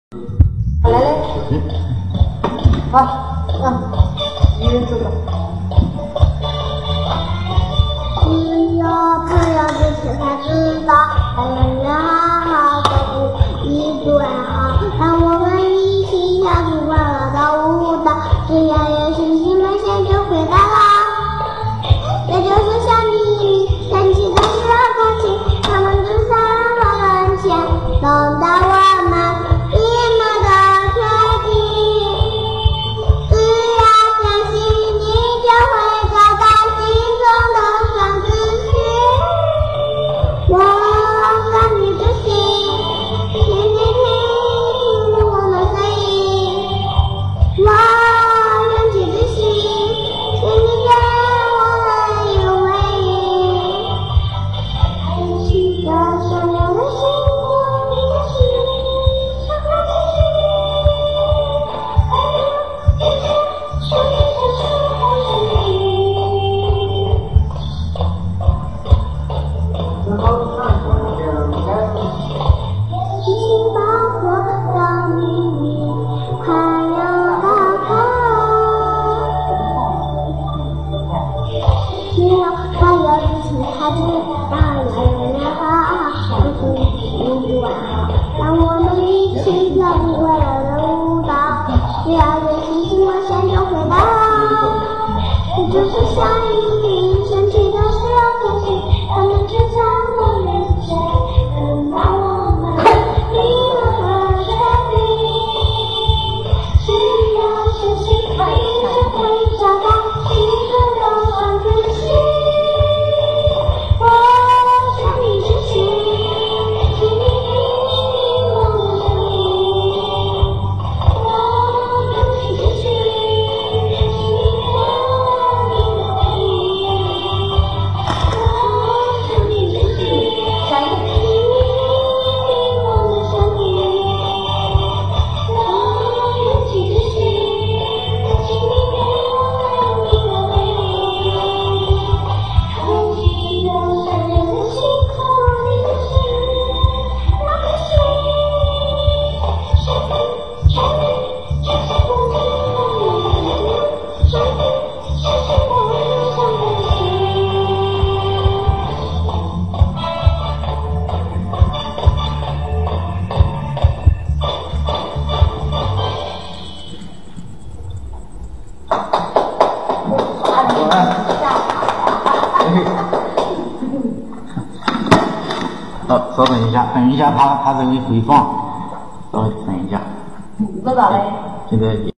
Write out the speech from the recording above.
来来，好，一人走吧。 只要这次才知道，人人好好都不一对好。让我们一起跳出快乐的舞蹈，只要有星星们先就回答啦。也就是像你神奇的时候开启，他们只在我跟前，等待我们一梦的确定。只要相信，你就会找到心中的双子星。我让你的心，听听听我的声音。我勇气的心，请你给我们一个回应。是个闪亮的星光，你的心，闪亮的星把我的秘密快要打开，只要还有自己孩子，当然人好，不不好，让我们一起跳舞快乐的舞蹈，只要有星星我先就回答。这就是像一名神奇的时候开始，他们只在我面前，等到我们一个和确定。只要相信，你就会找到心中的双子星。我想你的心，听你听我的声音。我想你的心，请你给我一个回应。我想你的心，听你听我的声音。我勇气的心，请你给我一个回应。看起的闪亮的星空，你的心，我的心，闪亮闪亮闪闪的星空，你的心，闪亮闪闪的闪亮的星。 好，稍等一下，怕这个回放，稍微等一下。 那咋嘞？ 现在。